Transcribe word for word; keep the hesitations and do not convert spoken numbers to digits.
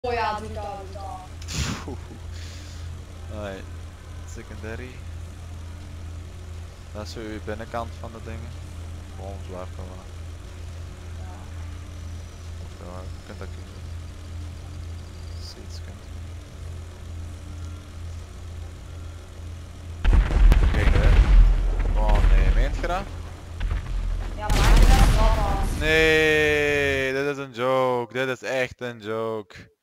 Oh ja, doe dat, doe dat. Alright, secondary. Dat is zo uw binnenkant van de dingen. Gewoon zwerven maar. Ja. Of ja, je kunt dat kiezen. Seeds kunt. Kijk hè. Oh nee, meent je dat? Ja, maak je dat wel vast. Nee, dit is een joke. Dit is echt een joke.